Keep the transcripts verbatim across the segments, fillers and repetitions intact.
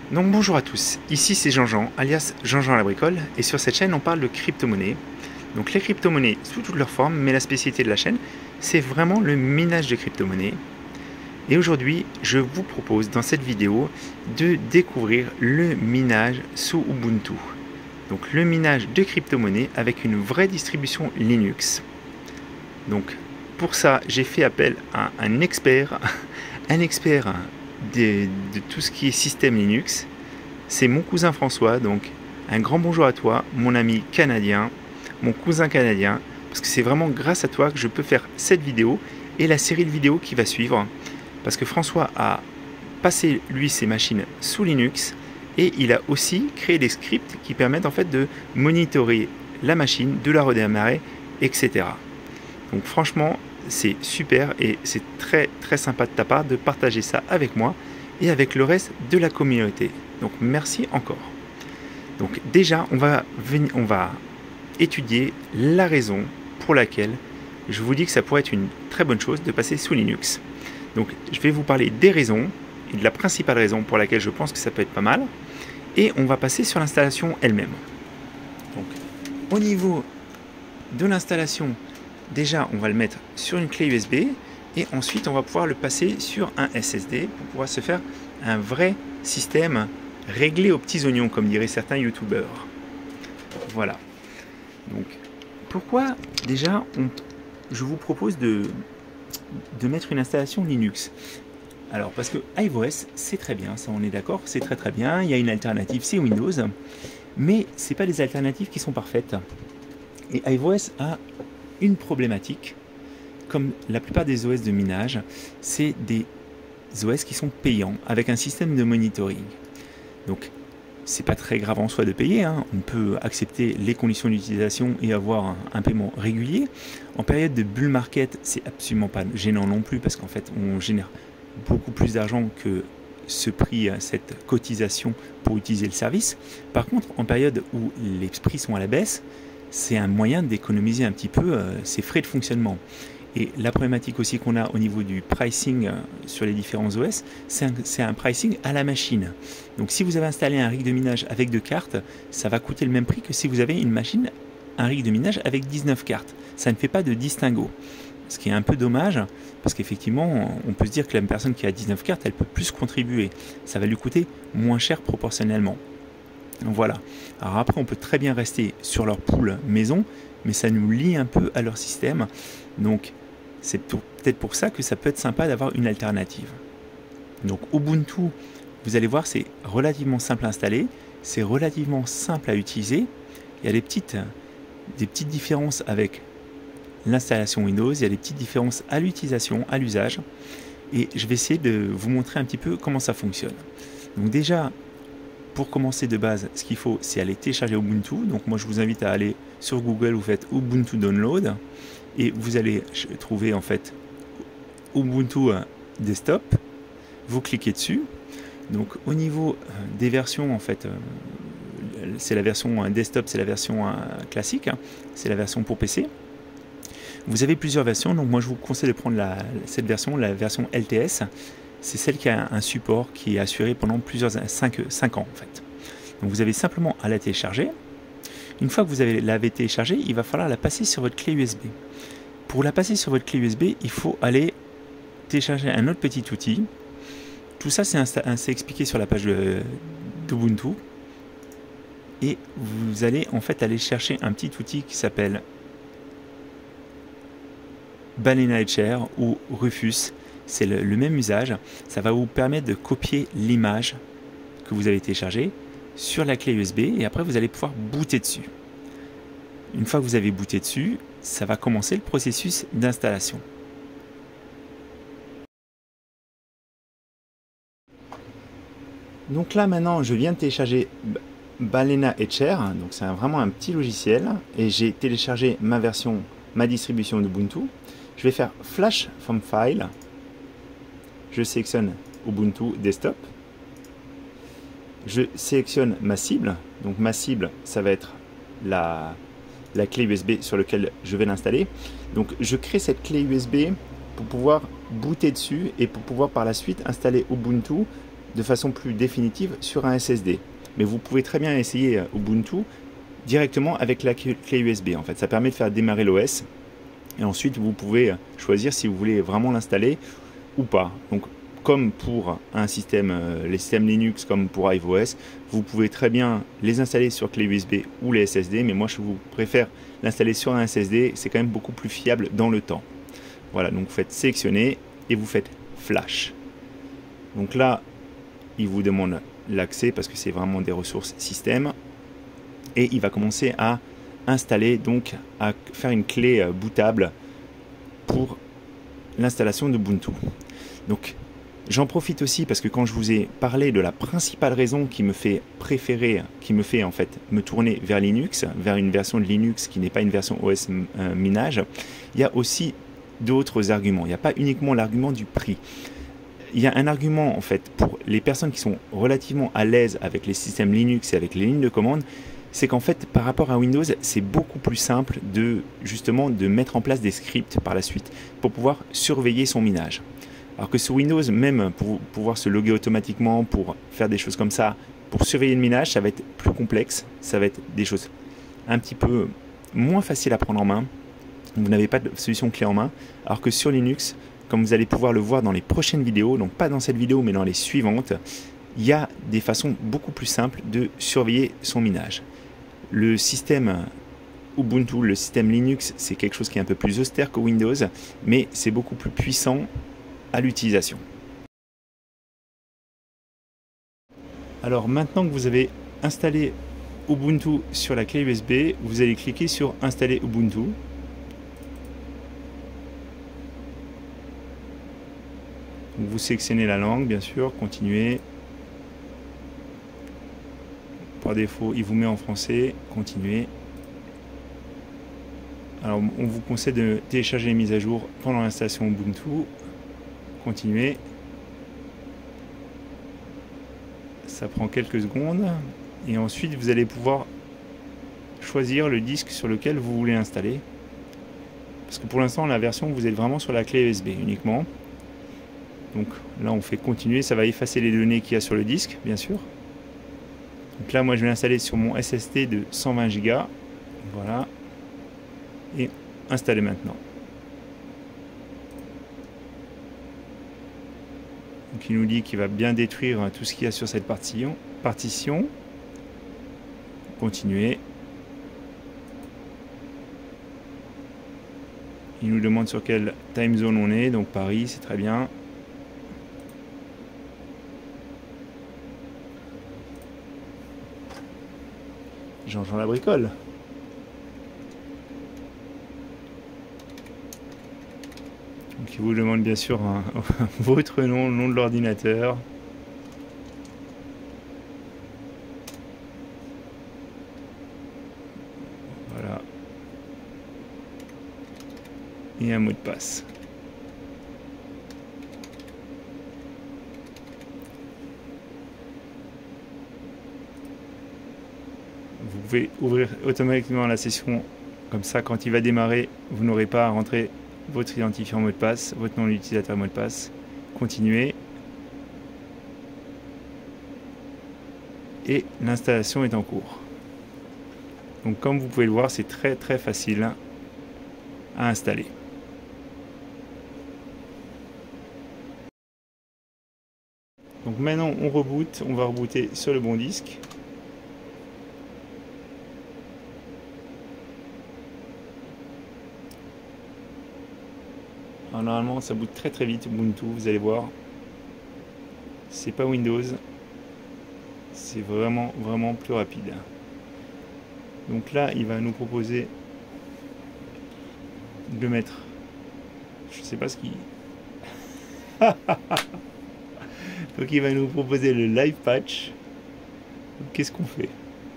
Donc bonjour à tous, ici c'est Jean-Jean, alias Jean-Jean la bricole, et sur cette chaîne on parle de crypto-monnaies. Donc les crypto-monnaies sous toutes leurs formes, mais la spécialité de la chaîne, c'est vraiment le minage de crypto-monnaies. Et aujourd'hui, je vous propose dans cette vidéo de découvrir le minage sous Ubuntu. Donc le minage de crypto-monnaies avec une vraie distribution Linux. Donc pour ça, j'ai fait appel à un expert, un expert de, de tout ce qui est système Linux. C'est mon cousin François, donc un grand bonjour à toi, mon ami canadien, mon cousin canadien, parce que c'est vraiment grâce à toi que je peux faire cette vidéo et la série de vidéos qui va suivre, parce que François a passé lui ses machines sous Linux et il a aussi créé des scripts qui permettent en fait de monitorer la machine, de la redémarrer, et cetera. Donc franchement, c'est super et c'est très très sympa de ta part de partager ça avec moi et avec le reste de la communauté. Donc merci encore. Donc déjà, on va, venir, on va étudier la raison pour laquelle je vous dis que ça pourrait être une très bonne chose de passer sous Linux. Donc je vais vous parler des raisons et de la principale raison pour laquelle je pense que ça peut être pas mal. Et on va passer sur l'installation elle-même. Donc au niveau de l'installation, déjà, on va le mettre sur une clé U S B et ensuite, on va pouvoir le passer sur un S S D pour pouvoir se faire un vrai système réglé aux petits oignons, comme diraient certains youtubeurs. Voilà. Donc, pourquoi déjà, on, je vous propose de, de mettre une installation Linux? Alors, parce que iOS, c'est très bien, ça on est d'accord, c'est très très bien. Il y a une alternative, c'est Windows, mais ce n'est pas des alternatives qui sont parfaites. Et iOS a une problématique, comme la plupart des O S de minage, c'est des O S qui sont payants avec un système de monitoring. Donc, c'est pas très grave en soi de payer, hein. On peut accepter les conditions d'utilisation et avoir un, un paiement régulier. En période de bull market, c'est absolument pas gênant non plus parce qu'en fait, on génère beaucoup plus d'argent que ce prix, cette cotisation pour utiliser le service. Par contre, en période où les prix sont à la baisse, c'est un moyen d'économiser un petit peu euh, ses frais de fonctionnement. Et la problématique aussi qu'on a au niveau du pricing euh, sur les différents O S, c'est un, un pricing à la machine. Donc si vous avez installé un rig de minage avec deux cartes, ça va coûter le même prix que si vous avez une machine, un rig de minage avec dix-neuf cartes. Ça ne fait pas de distinguo. Ce qui est un peu dommage, parce qu'effectivement, on peut se dire que la personne qui a dix-neuf cartes, elle peut plus contribuer. Ça va lui coûter moins cher proportionnellement. Donc voilà. Alors après, on peut très bien rester sur leur pool maison, mais ça nous lie un peu à leur système. Donc c'est peut-être pour ça que ça peut être sympa d'avoir une alternative. Donc Ubuntu, vous allez voir, c'est relativement simple à installer, c'est relativement simple à utiliser. Il y a des petites, des petites différences avec l'installation Windows, il y a des petites différences à l'utilisation, à l'usage. Et je vais essayer de vous montrer un petit peu comment ça fonctionne. Donc déjà, pour commencer de base, ce qu'il faut, c'est aller télécharger Ubuntu. Donc moi, je vous invite à aller sur Google, vous faites Ubuntu Download et vous allez trouver en fait Ubuntu Desktop. Vous cliquez dessus. Donc au niveau des versions, en fait, c'est la version desktop, c'est la version classique, c'est la version pour P C. Vous avez plusieurs versions, donc moi je vous conseille de prendre la, cette version, la version L T S. C'est celle qui a un support qui est assuré pendant plusieurs cinq, cinq ans en fait. Donc vous avez simplement à la télécharger. Une fois que vous avez l'avez téléchargée, il va falloir la passer sur votre clé U S B. Pour la passer sur votre clé U S B, il faut aller télécharger un autre petit outil. Tout ça c'est expliqué sur la page d'Ubuntu. Et vous allez en fait aller chercher un petit outil qui s'appelle Balena Etcher ou Rufus. C'est le, le même usage, ça va vous permettre de copier l'image que vous avez téléchargée sur la clé U S B et après vous allez pouvoir booter dessus. Une fois que vous avez booté dessus, ça va commencer le processus d'installation. Donc là maintenant, je viens de télécharger Balena Etcher, donc c'est vraiment un petit logiciel et j'ai téléchargé ma version, ma distribution d'Ubuntu. Je vais faire Flash from File. Je sélectionne Ubuntu Desktop. Je sélectionne ma cible. Donc ma cible, ça va être la, la clé U S B sur laquelle je vais l'installer. Donc je crée cette clé U S B pour pouvoir booter dessus et pour pouvoir par la suite installer Ubuntu de façon plus définitive sur un S S D. Mais vous pouvez très bien essayer Ubuntu directement avec la clé U S B. En fait, ça permet de faire démarrer l'O S. Et ensuite, vous pouvez choisir si vous voulez vraiment l'installer ou pas. Donc, comme pour un système, euh, les systèmes Linux, comme pour iOS, vous pouvez très bien les installer sur clé U S B ou les S S D. Mais moi, je vous préfère l'installer sur un S S D. C'est quand même beaucoup plus fiable dans le temps. Voilà, donc vous faites sélectionner et vous faites flash. Donc là, il vous demande l'accès parce que c'est vraiment des ressources système. Et il va commencer à installer, donc à faire une clé bootable pour l'installation d'Ubuntu. Donc j'en profite aussi parce que quand je vous ai parlé de la principale raison qui me fait préférer, qui me fait en fait me tourner vers Linux, vers une version de Linux qui n'est pas une version O S euh, minage, il y a aussi d'autres arguments. Il n'y a pas uniquement l'argument du prix. Il y a un argument en fait pour les personnes qui sont relativement à l'aise avec les systèmes Linux et avec les lignes de commande, c'est qu'en fait par rapport à Windows, c'est beaucoup plus simple de justement de mettre en place des scripts par la suite pour pouvoir surveiller son minage. Alors que sur Windows, même pour pouvoir se loguer automatiquement, pour faire des choses comme ça, pour surveiller le minage, ça va être plus complexe, ça va être des choses un petit peu moins faciles à prendre en main. Vous n'avez pas de solution clé en main, alors que sur Linux, comme vous allez pouvoir le voir dans les prochaines vidéos, donc pas dans cette vidéo mais dans les suivantes, il y a des façons beaucoup plus simples de surveiller son minage. Le système Ubuntu, le système Linux, c'est quelque chose qui est un peu plus austère que Windows, mais c'est beaucoup plus puissant à l'utilisation. Alors maintenant que vous avez installé Ubuntu sur la clé U S B, vous allez cliquer sur installer Ubuntu. Vous sélectionnez la langue, bien sûr, continuez. Par défaut, il vous met en français, continuez. Alors, on vous conseille de télécharger les mises à jour pendant l'installation Ubuntu. Continuez. Ça prend quelques secondes. Et ensuite, vous allez pouvoir choisir le disque sur lequel vous voulez installer. Parce que pour l'instant, la version, vous êtes vraiment sur la clé U S B uniquement. Donc là, on fait continuer. Ça va effacer les données qu'il y a sur le disque, bien sûr. Donc là, moi, je vais l'installer sur mon S S D de cent vingt giga. Voilà. Et installer maintenant. Donc il nous dit qu'il va bien détruire tout ce qu'il y a sur cette partition. partition. Continuer. Il nous demande sur quelle time zone on est. Donc Paris, c'est très bien. Jean-Jean la bricole. Donc il vous demande bien sûr un, votre nom, le nom de l'ordinateur. Voilà. Et un mot de passe. Vous pouvez ouvrir automatiquement la session, comme ça quand il va démarrer, vous n'aurez pas à rentrer votre identifiant mot de passe, votre nom d'utilisateur mot de passe. Continuez. Et l'installation est en cours. Donc comme vous pouvez le voir, c'est très très facile à installer. Donc maintenant on reboot, on va rebooter sur le bon disque. Alors, normalement ça boot très très vite Ubuntu, vous allez voir. C'est pas Windows, c'est vraiment vraiment plus rapide. Donc là il va nous proposer de mettre, je sais pas ce qu'il donc il va nous proposer le live patch. Qu'est-ce qu'on fait?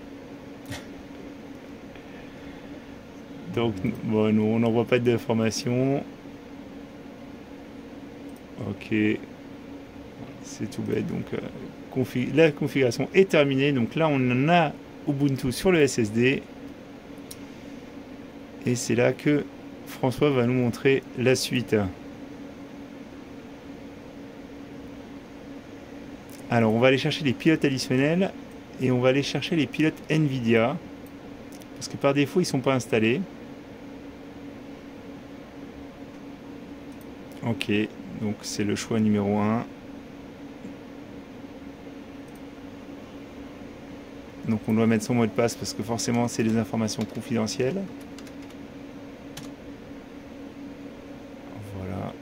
Donc bon, nous on n'envoie pas d'informations. Ok, c'est tout bête. Donc euh, config la configuration est terminée. Donc là on en a Ubuntu sur le S S D. Et c'est là que François va nous montrer la suite. Alors on va aller chercher les pilotes additionnels et on va aller chercher les pilotes NVIDIA parce que par défaut ils ne sont pas installés. Ok, donc c'est le choix numéro un. Donc on doit mettre son mot de passe parce que forcément c'est des informations confidentielles. Voilà.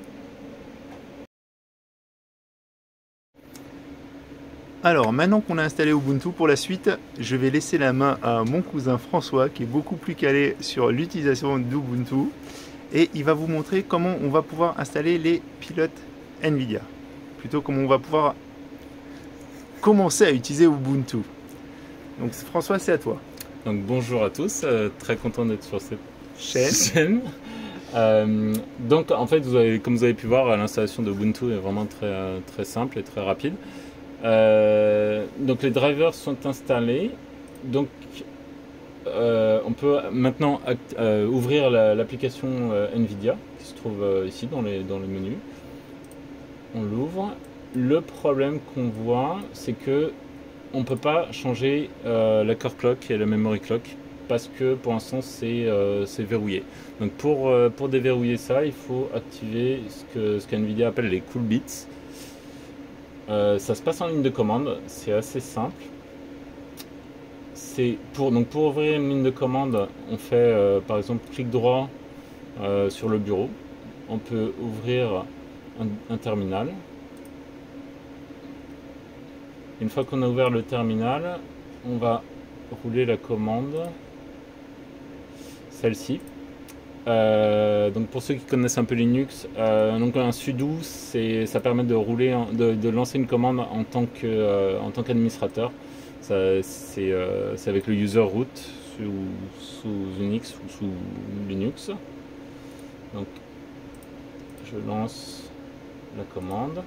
Alors maintenant qu'on a installé Ubuntu, pour la suite, je vais laisser la main à mon cousin François qui est beaucoup plus calé sur l'utilisation d'Ubuntu et il va vous montrer comment on va pouvoir installer les pilotes NVIDIA. Plutôt comment on va pouvoir commencer à utiliser Ubuntu. Donc François, c'est à toi. Donc bonjour à tous, euh, très content d'être sur cette Chaîne. chaîne. Euh, donc en fait, vous avez, comme vous avez pu voir, l'installation de Ubuntu est vraiment très, très simple et très rapide. Euh, donc les drivers sont installés. Donc euh, on peut maintenant euh, ouvrir l'application la, euh, NVIDIA qui se trouve euh, ici dans les, dans les menus. On l'ouvre. Le problème qu'on voit, c'est que on ne peut pas changer euh, la core clock et la memory clock parce que pour l'instant c'est euh, verrouillé. Donc pour, euh, pour déverrouiller ça, il faut activer ce que ce qu'NVIDIA appelle les cool bits. Euh, ça se passe en ligne de commande, c'est assez simple. Pour, donc pour ouvrir une ligne de commande, on fait euh, par exemple clic droit euh, sur le bureau. On peut ouvrir un, un terminal. Une fois qu'on a ouvert le terminal, on va rouler la commande, celle-ci. Euh, donc pour ceux qui connaissent un peu Linux, euh, donc un sudo, ça permet de rouler, de, de lancer une commande en tant que, euh, en tant qu'administrateur. C'est euh, avec le user root sous, sous Unix ou sous Linux. Donc je lance la commande.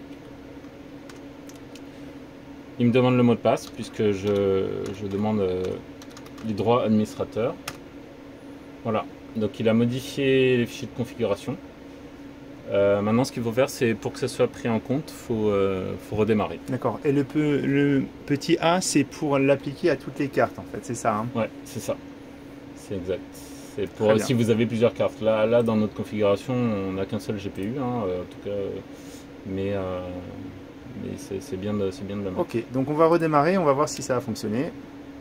Il me demande le mot de passe puisque je, je demande euh, les droits administrateurs. Voilà, donc il a modifié les fichiers de configuration. Euh, maintenant ce qu'il faut faire, c'est pour que ça soit pris en compte, il faut, euh, faut redémarrer. D'accord, et le, peu, le petit A, c'est pour l'appliquer à toutes les cartes en fait, c'est ça hein? Ouais, c'est ça, c'est exact. C'est pour si vous avez plusieurs cartes. Là, là dans notre configuration, on n'a qu'un seul G P U, hein, en tout cas, mais... Euh, Mais c'est bien, de, bien de la mettre. Ok, donc on va redémarrer, on va voir si ça a fonctionné.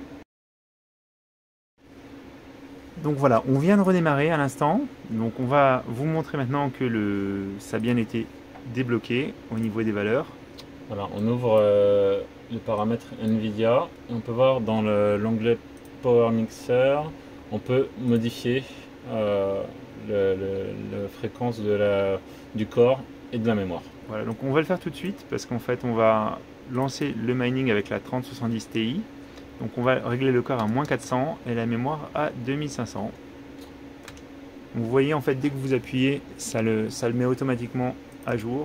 Donc voilà, on vient de redémarrer à l'instant. Donc on va vous montrer maintenant que le, ça a bien été débloqué au niveau des valeurs. Voilà, on ouvre euh, les paramètres NVIDIA. Et on peut voir dans l'onglet Power Mixer, on peut modifier euh, le, le, la fréquence de la, du corps et de la mémoire. Voilà, donc on va le faire tout de suite parce qu'en fait on va lancer le mining avec la trente soixante-dix Ti. Donc on va régler le corps à moins quatre cents et la mémoire à deux mille cinq cents. Donc vous voyez en fait dès que vous appuyez, ça le, ça le met automatiquement à jour.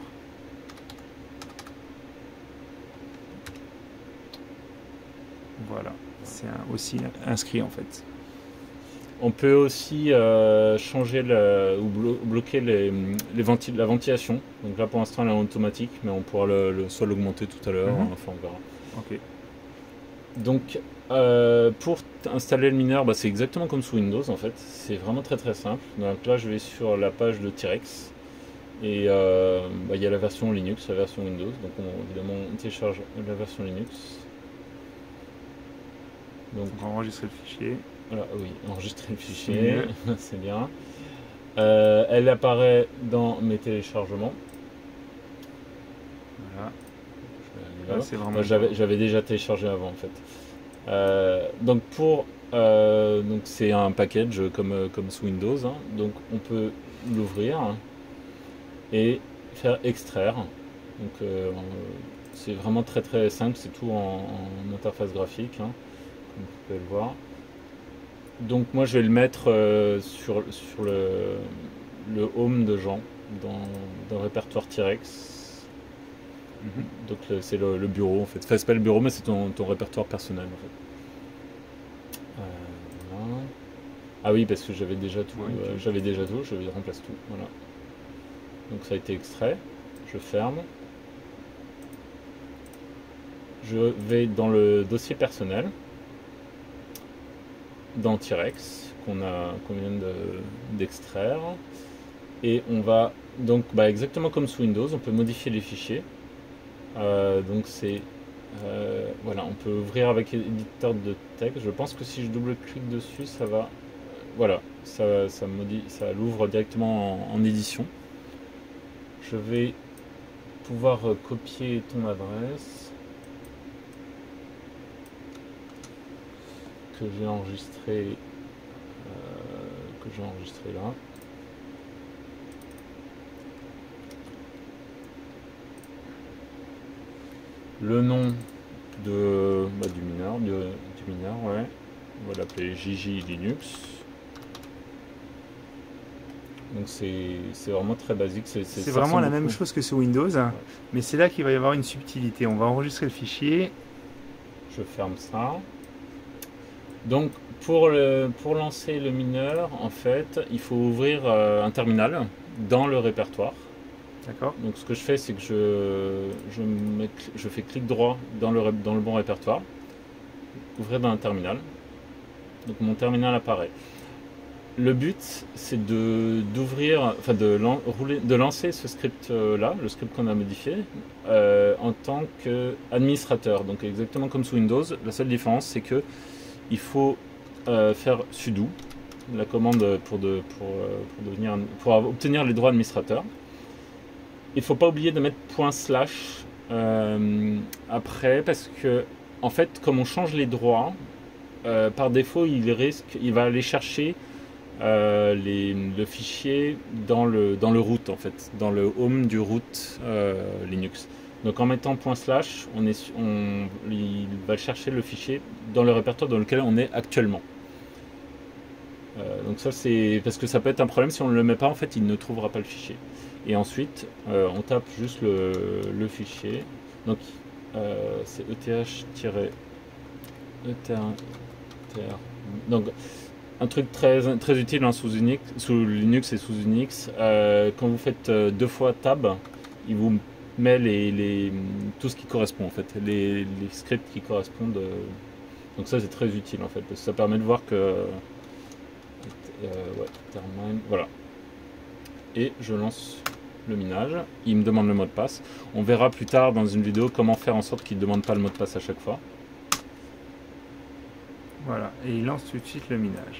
Voilà, c'est aussi inscrit en fait. On peut aussi euh, changer le, ou blo bloquer les, les venti la ventilation. Donc là pour l'instant elle est automatique, mais on pourra le, le, soit l'augmenter tout à l'heure, mm-hmm. Enfin on verra. Ok. Donc euh, pour installer le mineur, bah, c'est exactement comme sous Windows en fait. C'est vraiment très très simple. Donc là je vais sur la page de T-Rex et euh, bah, il y a la version Linux, la version Windows. Donc on, évidemment on télécharge la version Linux. Donc on va enregistrer le fichier. Voilà, oui, enregistrer le fichier, c'est bien. Euh, elle apparaît dans mes téléchargements. Voilà. C'est vraiment. J'avais déjà téléchargé avant en fait. Euh, donc pour, euh, donc c'est un package comme comme sous Windows. Hein. Donc on peut l'ouvrir et faire extraire. Donc euh, c'est vraiment très très simple. C'est tout en, en interface graphique, hein, comme vous pouvez le voir. Donc moi je vais le mettre euh, sur, sur le, le home de Jean, dans, dans le répertoire T-Rex. Mm-hmm. Donc c'est le, le bureau en fait. Enfin c'est pas le bureau mais c'est ton, ton répertoire personnel en fait. Euh, voilà. Ah oui parce que j'avais déjà tout, ouais, euh, j'avais déjà tout, je remplace tout. Voilà. Donc ça a été extrait, je ferme. je vais dans le dossier personnel, dans T-Rex, qu'on a, qu'on vient de, d'extraire. Et on va, donc bah, exactement comme sous Windows, on peut modifier les fichiers. Euh, donc c'est, euh, voilà, on peut ouvrir avec l'éditeur de texte. Je pense que si je double-clique dessus, ça va, voilà, ça, ça, modifie, ça l'ouvre directement en, en édition. Je vais pouvoir copier ton adresse que j'ai enregistré euh, que j'ai enregistré là. Le nom de bah, du mineur, de, du mineur, ouais. On va l'appeler J J Linux. Donc c'est vraiment très basique. C'est vraiment la même chose que sous Windows, ouais. Mais c'est là qu'il va y avoir une subtilité. On va enregistrer le fichier. Je ferme ça. Donc pour, le, pour lancer le mineur, en fait, il faut ouvrir euh, un terminal dans le répertoire. D'accord. Donc ce que je fais, c'est que je, je, mets, je fais clic droit dans le, dans le bon répertoire. Ouvrir dans un terminal. Donc mon terminal apparaît. Le but, c'est de d'ouvrir, enfin de, lan, rouler, de lancer ce script-là, le script qu'on a modifié, euh, en tant qu'administrateur. Donc exactement comme sous Windows, la seule différence, c'est que il faut euh, faire sudo, la commande pour, de, pour, pour, devenir, pour obtenir les droits administrateurs. Il ne faut pas oublier de mettre point slash euh, après, parce que en fait, comme on change les droits, euh, par défaut, il risque, il va aller chercher Euh, les, le fichier dans le, dans le root en fait, dans le home du root euh, Linux. Donc en mettant point slash, on est, on, il va chercher le fichier dans le répertoire dans lequel on est actuellement. Euh, donc ça c'est parce que ça peut être un problème si on ne le met pas, en fait il ne trouvera pas le fichier. Et ensuite euh, on tape juste le, le fichier. Donc euh, c'est eth-etr. Donc un truc très, très utile hein, sous, Unix, sous Linux et sous Unix, euh, quand vous faites euh, deux fois tab, il vous met les, les, tout ce qui correspond en fait, les, les scripts qui correspondent. Euh, donc ça c'est très utile en fait, parce que ça permet de voir que... Euh, ouais, termine, voilà. Et je lance le minage, il me demande le mot de passe. On verra plus tard dans une vidéo comment faire en sorte qu'il ne demande pas le mot de passe à chaque fois. Voilà, et il lance tout de suite le minage.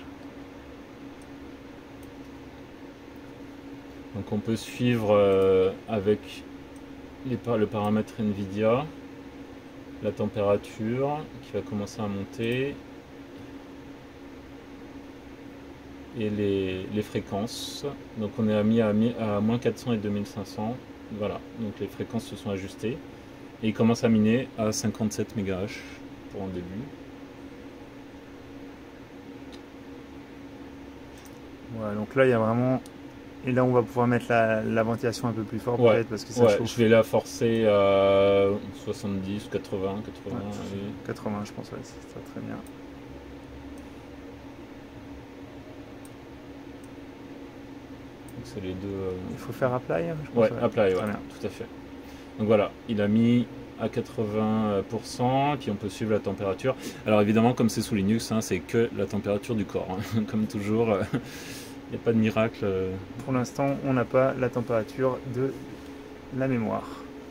Donc on peut suivre euh, avec les, le paramètre NVIDIA, la température qui va commencer à monter et les, les fréquences. Donc on est mis à, à moins quatre cents et deux mille cinq cents. Voilà, donc les fréquences se sont ajustées et il commence à miner à cinquante-sept mégahash pour un début. Voilà, donc là il y a vraiment, et là on va pouvoir mettre la, la ventilation un peu plus fort, ouais, peut-être parce que ça ouais, chauffe. Je vais la forcer à soixante-dix, quatre-vingts, quatre-vingts. Ouais, quatre-vingts je pense, ouais, c'est très bien. C'est les deux. Euh... Il faut faire apply, je pense. Ouais, ouais. Apply, ouais, tout à fait. Donc voilà, il a mis à quatre-vingts pour cent, puis on peut suivre la température. Alors évidemment, comme c'est sous Linux, hein, c'est que la température du corps, hein. Comme toujours. Euh... Il n'y a pas de miracle. Pour l'instant, on n'a pas la température de la mémoire.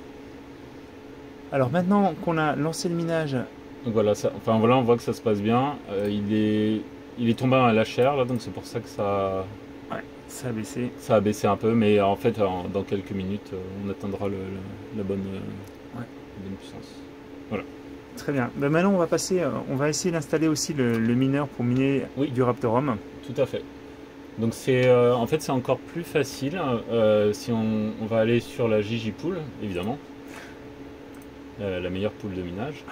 Alors maintenant qu'on a lancé le minage... Donc voilà, ça, enfin voilà, on voit que ça se passe bien. Euh, il, est, il est tombé à la chair, là, donc c'est pour ça que ça... Ouais, ça a baissé. Ça a baissé un peu, mais en fait, en, dans quelques minutes, on atteindra le, le, la, bonne, ouais. la bonne puissance. Voilà. Très bien. Ben maintenant, on va passer, on va essayer d'installer aussi le, le mineur pour miner oui. du Raptorum. Tout à fait. Donc c'est euh, en fait c'est encore plus facile euh, si on, on va aller sur la J J Pool, évidemment, euh, la meilleure pool de minage.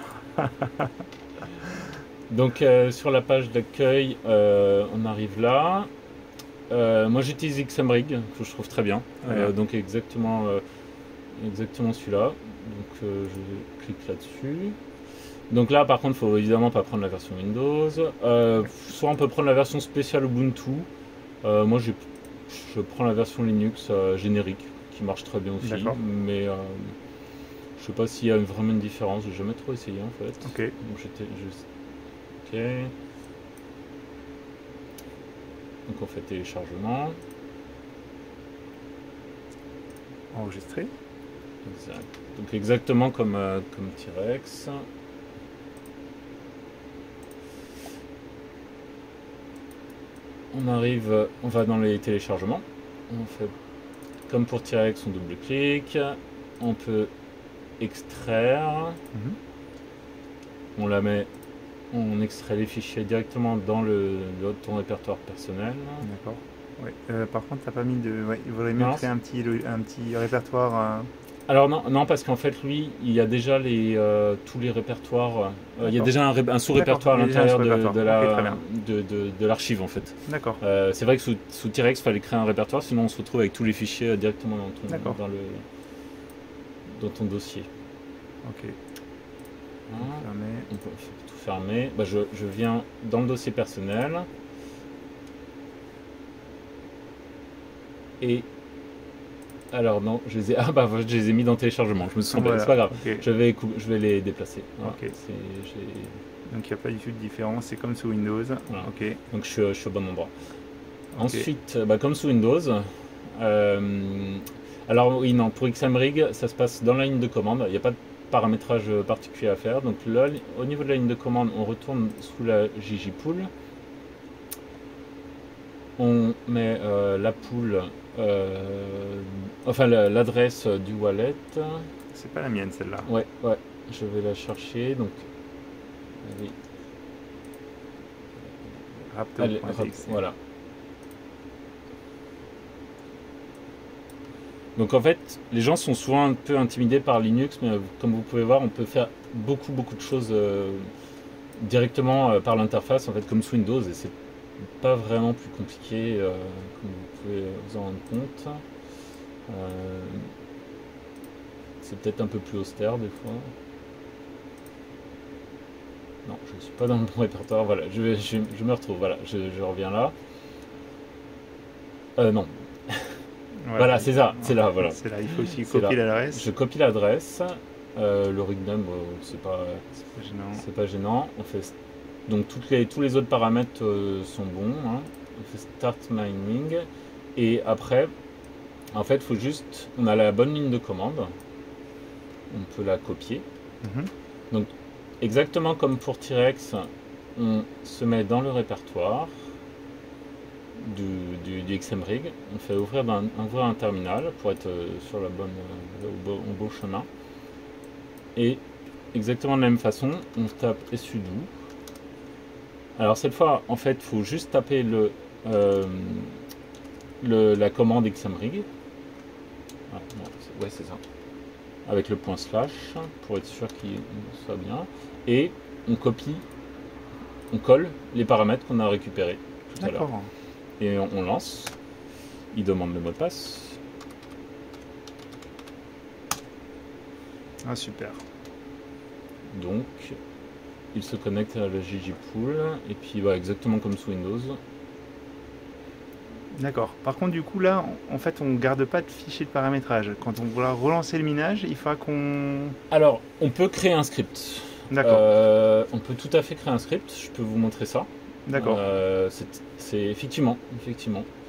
Donc euh, sur la page d'accueil, euh, on arrive là. Euh, moi j'utilise Xmrig, que je trouve très bien. Ouais. Euh, donc exactement, euh, exactement celui-là. Donc euh, je clique là-dessus. Donc là par contre, il faut évidemment pas prendre la version Windows. Euh, soit on peut prendre la version spéciale Ubuntu. Euh, moi, je prends la version Linux euh, générique, qui marche très bien aussi, mais euh, Je sais pas s'il y a vraiment une différence, j'ai jamais trop essayé en fait. Ok. Donc j'étais juste. Ok. Donc on fait téléchargement. Enregistrer. Exact. Donc exactement comme, euh, comme T-Rex. On arrive, on va dans les téléchargements. On fait comme pour T-Rex, on double-clique. On peut extraire. Mm-hmm. On la met, on extrait les fichiers directement dans le, le ton répertoire personnel. D'accord. Ouais. Euh, par contre, t'as pas mis de. Ouais, il vaudrait mieux Non, créer un petit, un petit répertoire. Euh... Alors non, non, parce qu'en fait, lui, il y a déjà les, euh, tous les répertoires. Euh, il y a déjà un, un sous-répertoire à l'intérieur de, de, la, okay, de, de, de l'archive, en fait. D'accord. Euh, c'est vrai que sous, sous T-Rex, il fallait créer un répertoire, sinon on se retrouve avec tous les fichiers directement dans ton, dans le, dans ton dossier. Ok. Hein, fermer. On peut tout fermer. Bah, je, je viens dans le dossier personnel. Et alors non, je les ai ah bah je les ai mis dans téléchargement. Je me suis trompé, voilà. C'est pas grave. Okay. Je vais je vais les déplacer. Voilà. Okay. Donc il n'y a pas du tout de différence. C'est comme sous Windows. Voilà. Ok. Donc je suis, je suis au bon endroit. Okay. Ensuite, bah, comme sous Windows. Euh, alors oui non, pour Xmrig, ça se passe dans la ligne de commande. Il n'y a pas de paramétrage particulier à faire. Donc là, au niveau de la ligne de commande, on retourne sous la ggpool. On met euh, la pool, euh, enfin l'adresse du wallet. C'est pas la mienne celle-là. Ouais, ouais, je vais la chercher. Donc, allez. Raptor. Voilà. Donc en fait, les gens sont souvent un peu intimidés par Linux, mais comme vous pouvez voir, on peut faire beaucoup beaucoup de choses euh, directement euh, par l'interface, en fait, comme sous Windows, et c'est pas vraiment plus compliqué, euh, comme vous pouvez vous en rendre compte. Euh, c'est peut-être un peu plus austère des fois. Non, je ne suis pas dans le bon répertoire. Voilà, je, je, je me retrouve. Voilà, je, je reviens là. Euh, non. Ouais, voilà, c'est ça, c'est là, voilà. C'est là, il faut aussi copier l'adresse. Je copie l'adresse. Euh, le rignum, euh, c'est pas, pas gênant. C'est pas gênant. On fait donc toutes les, tous les autres paramètres euh, sont bons. Hein. On fait start mining et après, en fait, il faut juste, on a la bonne ligne de commande. On peut la copier. Mm-hmm. Donc exactement comme pour T-Rex, on se met dans le répertoire du, du, du Xmrig. On fait ouvrir un, ouvrir un terminal pour être sur la bonne, le bon, au bon chemin. Et exactement de la même façon, on tape sudo. Alors cette fois, en fait, il faut juste taper le, euh, le, la commande Xmrig. Ah, ouais, c'est ça. Avec le point slash, pour être sûr qu'il soit bien. Et on copie, on colle les paramètres qu'on a récupérés tout à l'heure. Et on, on lance. Il demande le mot de passe. Ah, super. Donc, il se connecte à la ggpool. Et puis, bah, exactement comme sous Windows. D'accord. Par contre, du coup, là, en fait, on ne garde pas de fichier de paramétrage. Quand on va relancer le minage, il faudra qu'on... Alors, on peut créer un script. D'accord. Euh, on peut tout à fait créer un script. Je peux vous montrer ça. D'accord. Euh, c'est effectivement, effectivement.